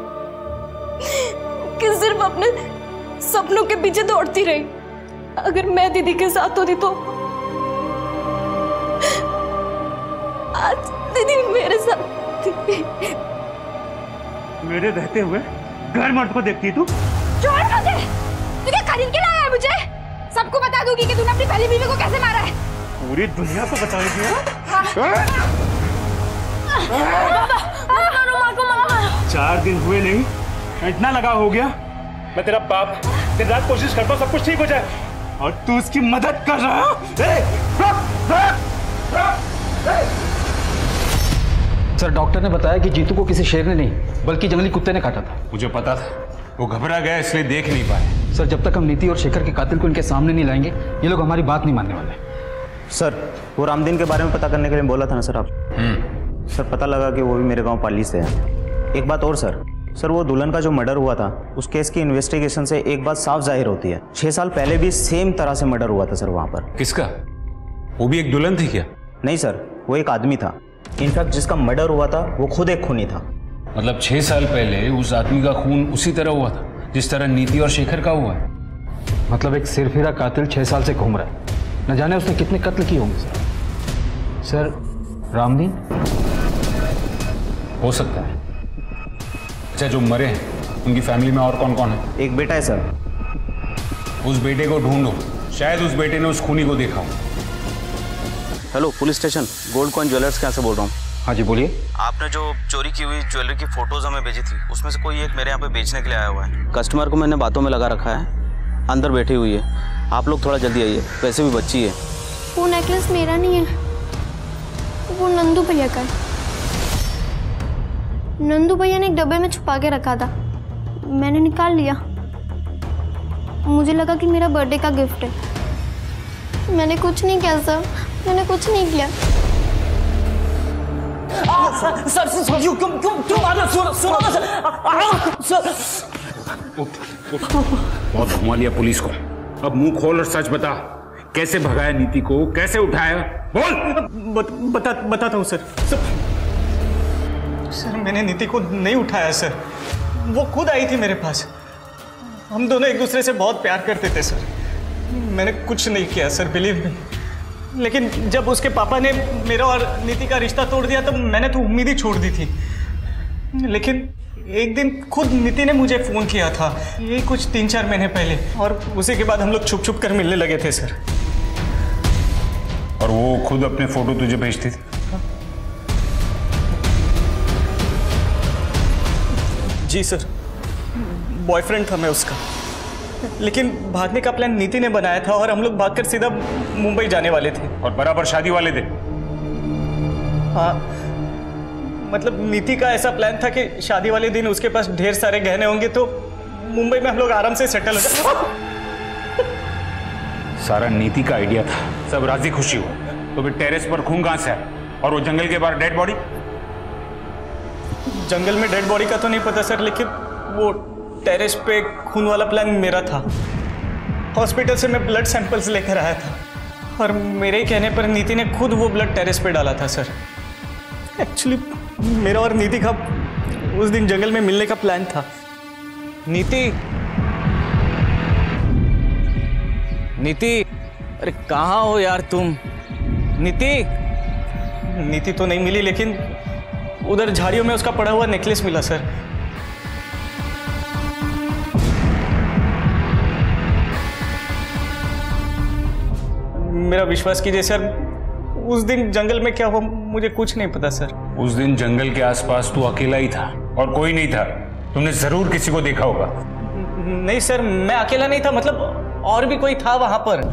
कि सिर्फ अपने सपनों के पीछे दौड़ती रही। अगर मैं दीदी के साथ होती तो आज दीदी मेरे साथ थी। मेरे रहते हुए घर मर्द को देखती तू? छोड़ मुझे, तू क्या खरीद के लाया है मुझे? सबको बता दूंगी कि तूने अपनी पहली बीवी को कैसे मारा है। पूरी दुनिया को बताएगी? 4 दिन हुए नहीं, इतना लगा हो गया। मैं तेरा बाप दिन रात कोशिश करता हूँ सब कुछ ठीक हो जाए और तू उसकी मदद कर रहा है। सर डॉक्टर ने बताया कि जीतू को किसी शेर ने नहीं बल्कि जंगली कुत्ते ने काटा था। मुझे पता था, वो घबरा गया इसलिए देख नहीं पाए। सर जब तक हम नीति और शेखर के कातिल को इनके सामने नहीं लाएंगे ये लोग हमारी बात नहीं मानने वाले। सर वो रामदीन के बारे में पता करने के लिए बोला था ना सर आप? सर पता लगा कि वो भी मेरे गांव पाली से है। एक बात और सर वो दुल्हन का जो मर्डर हुआ था उस केस की इन्वेस्टिगेशन से एक बात साफ जाहिर होती है, 6 साल पहले भी सेम तरह से मर्डर हुआ था सर वहाँ पर। किसका? वो भी एक दुल्हन थी क्या? नहीं सर, वो एक आदमी था। इनफैक्ट जिसका मर्डर हुआ था वो खुद एक खूनी था। मतलब 6 साल पहले उस आदमी का खून उसी तरह हुआ था जिस तरह नीति और शेखर का हुआ है। मतलब एक सिरफिरा कातिल 6 साल से घूम रहा है, न जाने उसने कितने कत्ल किए होंगे। सर रामदीन हो सकता है। अच्छा जो मरे हैं उनकी फैमिली में और कौन कौन है? एक बेटा है सर। उस बेटे को ढूंढो, शायद उस बेटे ने उस खूनी को देखा हो। Hello police station, gold coin jewellers के यहाँ से बोल रहा हूँ। हाँ जी बोलिए। आपने जो चोरी की हुई ज्वेलरी की फोटोज हमें भेजी थी उसमें से कोई एक मेरे यहाँ पे बेचने के लिए आया हुआ है। कस्टमर को मैंने बातों में लगा रखा है, अंदर बैठी हुई है। आप लोग थोड़ा जल्दी आइए, वैसे भी बच्ची है। वो नेकलेस मेरा नहीं है, वो नंदू भैया का है। नंदू भैया ने एक डब्बे में छुपा के रखा था, मैंने निकाल लिया। मुझे लगा कि मेरा बर्थडे का गिफ्ट है। मैंने कुछ नहीं किया सर, मैंने कुछ नहीं किया। सर क्यों मार रहे हो? सुनो ना सर। बहुत घुमा लिया पुलिस को, अब मुंह खोल और सच बता, कैसे भगाया नीति को, कैसे उठाया? बोल। बताता हूँ सर। सर मैंने नीति को नहीं उठाया सर, वो खुद आई थी मेरे पास। हम दोनों एक दूसरे से बहुत प्यार करते थे सर। मैंने कुछ नहीं किया सर, बिलीव मी। लेकिन जब उसके पापा ने मेरा और नीति का रिश्ता तोड़ दिया तो मैंने तो उम्मीद ही छोड़ दी थी। लेकिन एक दिन खुद नीति ने मुझे फ़ोन किया था, ये कुछ 3-4 महीने पहले, और उसी के बाद हम लोग छुप छुप कर मिलने लगे थे सर। और वो खुद अपने फोटो तुझे भेजती थी? जी सर, बॉयफ्रेंड था मैं उसका। लेकिन भागने का प्लान नीति ने बनाया था और हम लोग भागकर सीधा मुंबई जाने वाले थे। और बराबर शादी वाले दिन? हाँ, मतलब नीति का ऐसा प्लान था कि शादी वाले दिन उसके पास ढेर सारे गहने होंगे तो मुंबई में हम लोग आराम से सेटल हो जाए। सारा नीति का आइडिया था, सब राजी खुशी हुआ। तो फिर टेरेस पर खून कहां से आया? और वो जंगल के बाहर डेड बॉडी? जंगल में डेड बॉडी का तो नहीं पता सर, लेकिन वो टेरेस पे खून वाला प्लान मेरा था। हॉस्पिटल से मैं ब्लड सैंपल्स लेकर आया था और मेरे ही कहने पर नीति ने खुद वो ब्लड टेरेस पे डाला था सर। एक्चुअली मेरा और नीति का उस दिन जंगल में मिलने का प्लान था। नीति अरे कहाँ हो यार तुम? नीति तो नहीं मिली, लेकिन उधर झाड़ियों में उसका पड़ा हुआ नेकलेस मिला सर। मेरा विश्वास कीजिए सर, उस दिन जंगल में क्या हुआ मुझे कुछ नहीं पता सर। उस दिन जंगल के आसपास तू अकेला ही था और कोई नहीं था। तुमने जरूर किसी को देखा होगा। नहीं सर, मैं अकेला नहीं था, मतलब और भी कोई था वहां पर।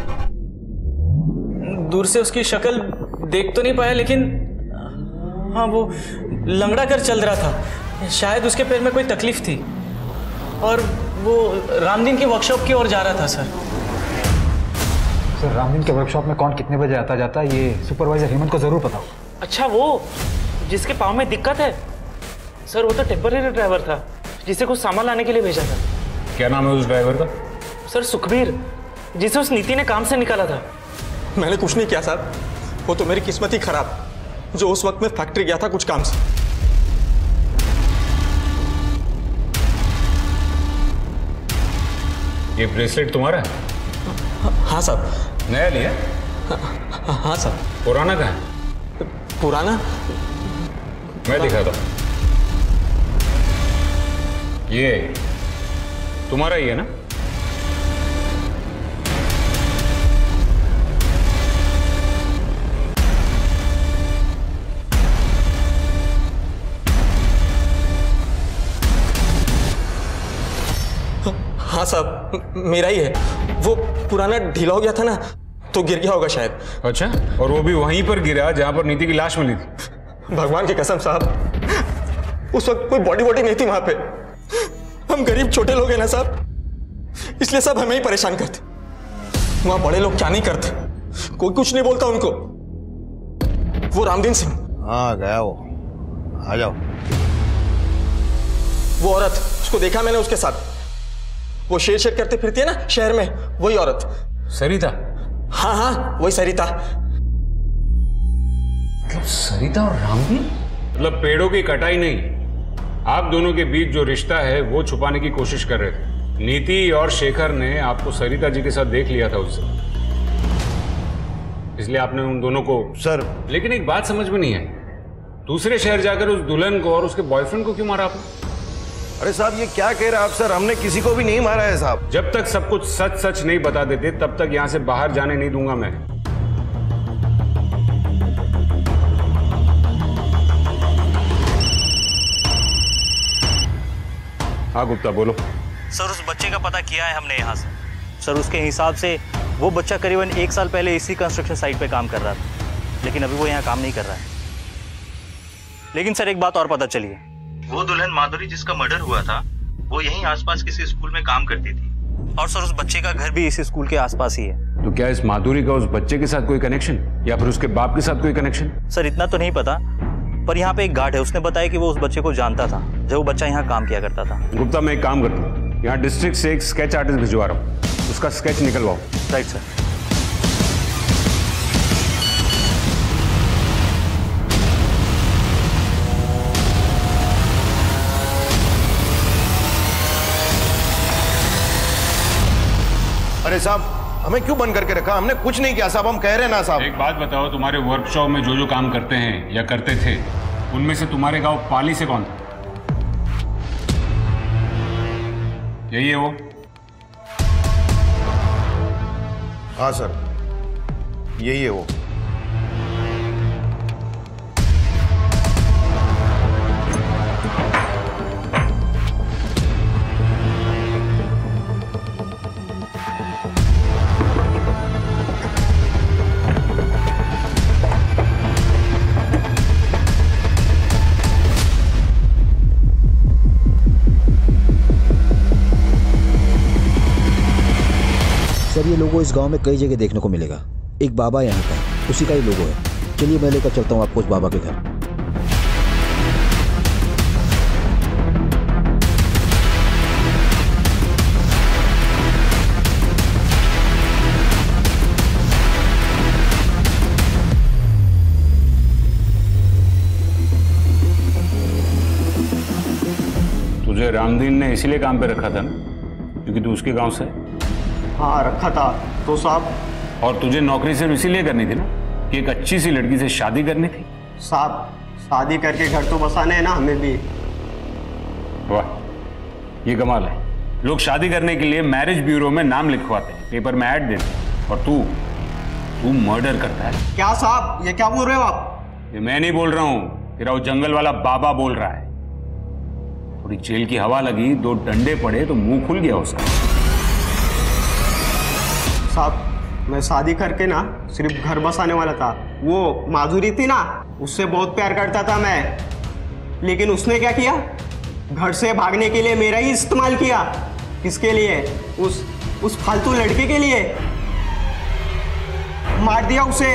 दूर से उसकी शक्ल देख तो नहीं पाया, लेकिन हाँ वो लंगड़ा कर चल रहा था। शायद उसके पैर में कोई तकलीफ थी और वो रामदीन की वर्कशॉप की ओर जा रहा था सर। सर रामदीन के वर्कशॉप में कौन कितने बजे आता जाता है ये सुपरवाइजर हेमंत को जरूर पता हो। अच्छा, वो जिसके पाँव में दिक्कत है सर, वो तो टेम्पररी ड्राइवर था जिसे कुछ सामान लाने के लिए भेजा था। क्या नाम है उस ड्राइवर का? सर सुखबीर, जिसे उस नीति ने काम से निकाला था। मैंने कुछ नहीं किया साहब, वो तो मेरी किस्मत ही खराब जो उस वक्त मैं फैक्ट्री गया था कुछ काम से। ये ब्रेसलेट तुम्हारा है? हाँ साहब। नया लिया? हाँ साहब। पुराना कहाँ है? पुराना मैं दिखाता हूँ। ये तुम्हारा ही है ना? हाँ साहब, मेरा ही है। वो पुराना ढीला हो गया था ना, तो गिर गया होगा शायद। अच्छा, और वो भी वहीं पर गिरा जहां पर नीति की लाश मिली थी? भगवान की कसम साहब, उस वक्त कोई बॉडी नहीं थी वहां पे। हम गरीब छोटे लोग हैं ना साहब, इसलिए सब हमें ही परेशान करते। वहां बड़े लोग क्या नहीं करते, कोई कुछ नहीं बोलता उनको। वो रामदीन सिंह। हाँ गया वो, आ जाओ। वो औरत, उसको देखा मैंने उसके साथ, वो शेर करते फिरती है ना शहर में, वही औरत। सरिता? हाँ हाँ, वही सरिता। मतलब सरिता और रामदीन? मतलब पेड़ों की कटाई नहीं, आप दोनों के बीच जो रिश्ता है वो छुपाने की कोशिश कर रहे थे। नीति और शेखर ने आपको सरिता जी के साथ देख लिया था उससे, इसलिए आपने उन दोनों को। सर लेकिन एक बात समझ में नहीं आई, दूसरे शहर जाकर उस दुल्हन को और उसके बॉयफ्रेंड को क्यों मारा आपने? अरे साहब ये क्या कह रहे हैं आप सर, हमने किसी को भी नहीं मारा है साहब। जब तक सब कुछ सच सच नहीं बता देते तब तक यहां से बाहर जाने नहीं दूंगा मैं। हाँ गुप्ता बोलो। सर उस बच्चे का पता किया है हमने यहाँ से। सर उसके हिसाब से वो बच्चा करीबन 1 साल पहले इसी कंस्ट्रक्शन साइट पे काम कर रहा था, लेकिन अभी वो यहाँ काम नहीं कर रहा है। लेकिन सर एक बात और पता चली है, वो दुल्हन माधुरी जिसका मर्डर हुआ था वो यहीं आसपास किसी स्कूल में काम करती थी, और सर उस बच्चे का घर भी इसी स्कूल के आसपास ही है। तो क्या इस माधुरी का उस बच्चे के साथ कोई कनेक्शन, या फिर उसके बाप के साथ कोई कनेक्शन? सर इतना तो नहीं पता, पर यहाँ पे एक गार्ड है, उसने बताया कि वो उस बच्चे को जानता था जब वो बच्चा यहाँ काम किया करता था। गुप्ता मैं एक काम करता हूँ, यहाँ डिस्ट्रिक्ट से एक स्केच आर्टिस्ट भिजवा रहा हूँ, उसका स्केच निकलवाओ। Right sir. अरे साहब हमें क्यों बंद करके रखा, हमने कुछ नहीं किया साहब, हम कह रहे हैं ना साहब। एक बात बताओ, तुम्हारे वर्कशॉप में जो जो काम करते हैं या करते थे उनमें से तुम्हारे गांव पाली से कौन था? यही है वो? हाँ सर यही है वो। सर ये लोगो इस गांव में कई जगह देखने को मिलेगा। एक बाबा यहाँ का है, उसी का ही लोगो है। चलिए मैं लेकर चलता हूँ आपको उस बाबा के घर। तुझे रामदीन ने इसीलिए काम पे रखा था ना, क्योंकि तू उसके गांव से? हाँ रखा था तो साहब। और तुझे नौकरी सिर्फ इसीलिए करनी थी ना कि एक अच्छी सी लड़की से शादी करनी थी? साहब शादी करके घर तो बसाने हैं ना हमें भी। वाह ये कमाल है, लोग शादी करने के लिए मैरिज ब्यूरो में नाम लिखवाते हैं, पेपर में ऐड देते हैं, और तू मर्डर करता है। क्या साहब ये क्या बोल रहे हो आप? ये मैं नहीं बोल रहा हूं, तेरा वो जंगल वाला बाबा बोल रहा है। थोड़ी जेल की हवा लगी, 2 डंडे पड़े तो मुंह खुल गया उसका। साहब मैं शादी करके ना सिर्फ घर बसाने वाला था। वो माधुरी थी ना, उससे बहुत प्यार करता था मैं, लेकिन उसने क्या किया, घर से भागने के लिए मेरा ही इस्तेमाल किया। किसके लिए? उस फालतू लड़के के लिए। मार दिया उसे।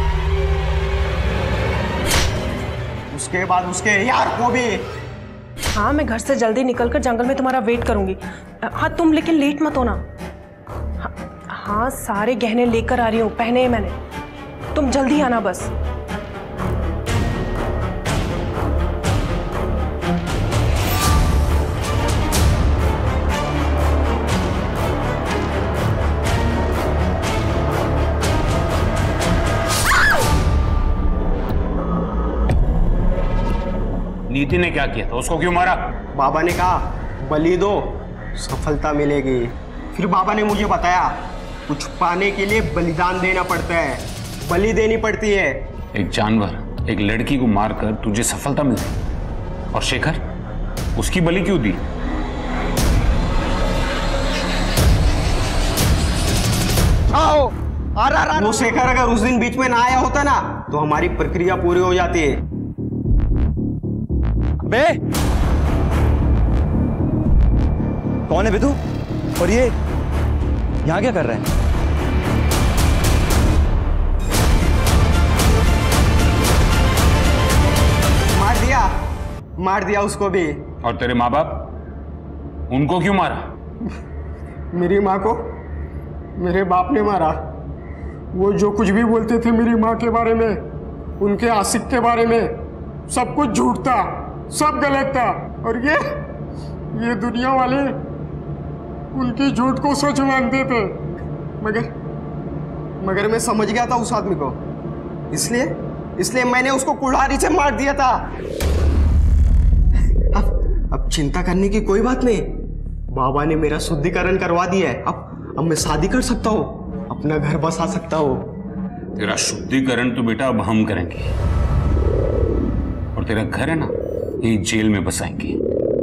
उसके बाद उसके यार को भी। हाँ, मैं घर से जल्दी निकलकर जंगल में तुम्हारा वेट करूंगी। हाँ, तुम लेकिन लेट मत होना। हाँ, सारे गहने लेकर आ रही हूँ, पहने हैं मैंने। तुम जल्दी आना बस। नीति ने क्या किया था? उसको क्यों मारा? बाबा ने कहा बलि दो, सफलता मिलेगी। फिर बाबा ने मुझे बताया कुछ पाने के लिए बलिदान देना पड़ता है, बलि देनी पड़ती है। एक जानवर, एक लड़की को मारकर तुझे सफलता मिलती, और शेखर उसकी बलि क्यों दी? आओ, वो शेखर अगर उस दिन बीच में ना आया होता ना तो हमारी प्रक्रिया पूरी हो जाती है। बे कौन है बे तू? और ये यहां क्या कर रहे हैं? मार दिया उसको भी। और तेरे माँ बाप, उनको क्यों मारा? मेरी माँ को मेरे बाप ने मारा। वो जो कुछ भी बोलते थे मेरी माँ के बारे में, उनके आशिक के बारे में, सब कुछ झूठ था, सब गलत था। और ये दुनिया वाले उनकी झूठ को सच मानते थे। मगर मैं समझ गया था उस आदमी को, इसलिए मैंने उसको कुल्हाड़ी से मार दिया था। अब चिंता करने की कोई बात नहीं, बाबा ने मेरा शुद्धिकरण करवा दिया है। अब मैं शादी कर सकता हूँ, अपना घर बसा सकता हूँ। तेरा शुद्धिकरण तो बेटा अब हम करेंगे, और तेरा घर है ना, ये जेल में बसाएंगे।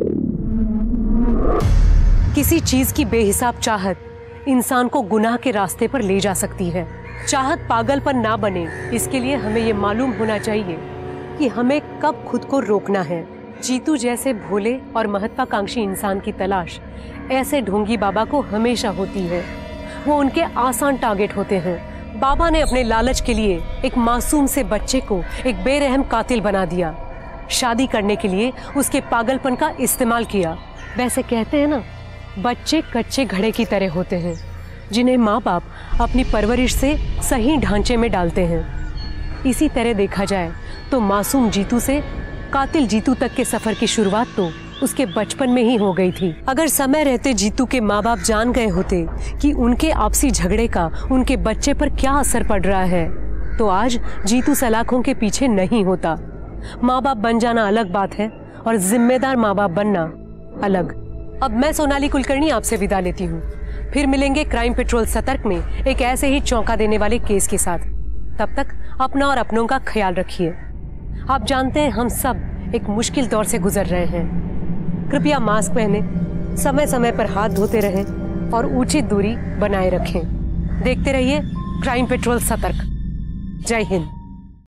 किसी चीज की बेहिसाब चाहत इंसान को गुनाह के रास्ते पर ले जा सकती है। चाहत पागलपन ना बने, इसके लिए हमें ये मालूम होना चाहिए कि हमें कब खुद को रोकना है। जीतू जैसे भोले और महत्वाकांक्षी इंसान की तलाश ऐसे ढोंगी बाबा को हमेशा होती है। वो उनके आसान टारगेट होते हैं। बाबा ने अपने लालच के लिए एक मासूम से बच्चे को एक बेरहम कातिल बना दिया। शादी करने के लिए उसके पागलपन का इस्तेमाल किया। वैसे कहते हैं ना, बच्चे कच्चे घड़े की तरह होते हैं, जिन्हें माँ बाप अपनी परवरिश से सही ढांचे में डालते हैं। इसी तरह देखा जाए तो मासूम जीतू से कातिल जीतू तक के सफर की शुरुआत तो उसके बचपन में ही हो गई थी। अगर समय रहते जीतू के माँ बाप जान गए होते कि उनके आपसी झगड़े का उनके बच्चे पर क्या असर पड़ रहा है, तो आज जीतू सलाखों के पीछे नहीं होता। माँ बाप बन जाना अलग बात है, और जिम्मेदार माँ बाप बनना अलग। अब मैं सोनाली कुलकर्णी आपसे विदा लेती हूँ। फिर मिलेंगे क्राइम पेट्रोल सतर्क में एक ऐसे ही चौंका देने वाले केस के साथ। तब तक अपना और अपनों का ख्याल रखिए। आप जानते हैं हम सब एक मुश्किल दौर से गुजर रहे हैं। कृपया मास्क पहने, समय समय पर हाथ धोते रहें और उचित दूरी बनाए रखें। देखते रहिए क्राइम पेट्रोल सतर्क। जय हिंद।